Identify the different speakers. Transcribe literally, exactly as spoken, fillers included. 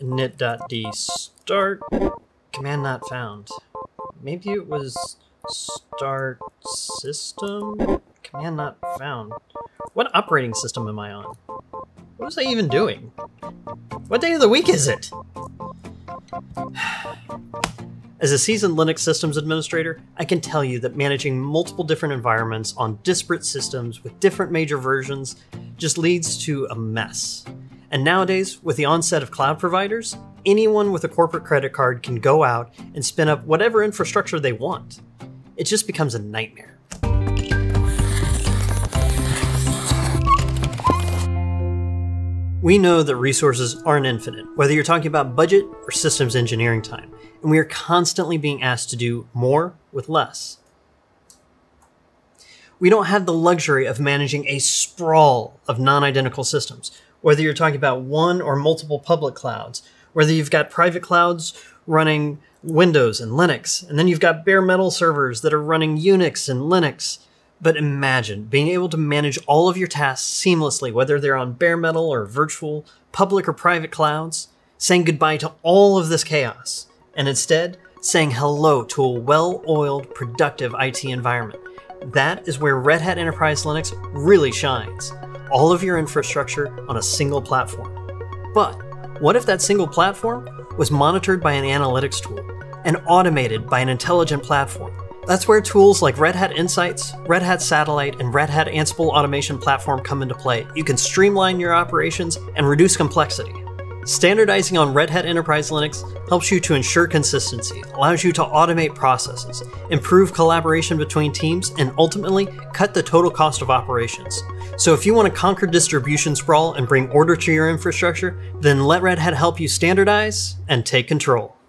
Speaker 1: init.d start, command not found. Maybe it was start system, command not found. What operating system am I on? What was I even doing? What day of the week is it? As a seasoned Linux systems administrator, I can tell you that managing multiple different environments on disparate systems with different major versions just leads to a mess. And nowadays, with the onset of cloud providers, anyone with a corporate credit card can go out and spin up whatever infrastructure they want. It just becomes a nightmare. We know that resources aren't infinite, whether you're talking about budget or systems engineering time, and we are constantly being asked to do more with less. We don't have the luxury of managing a sprawl of non-identical systems, whether you're talking about one or multiple public clouds, whether you've got private clouds running Windows and Linux, and then you've got bare metal servers that are running Unix and Linux. But imagine being able to manage all of your tasks seamlessly, whether they're on bare metal or virtual, public or private clouds, saying goodbye to all of this chaos, and instead saying hello to a well-oiled, productive I T environment. That is where Red Hat Enterprise Linux really shines. All of your infrastructure on a single platform. But what if that single platform was monitored by an analytics tool and automated by an intelligent platform? That's where tools like Red Hat Insights, Red Hat Satellite, and Red Hat Ansible Automation Platform come into play. You can streamline your operations and reduce complexity. Standardizing on Red Hat Enterprise Linux helps you to ensure consistency, allows you to automate processes, improve collaboration between teams, and ultimately cut the total cost of operations. So if you want to conquer distribution sprawl and bring order to your infrastructure, then let Red Hat help you standardize and take control.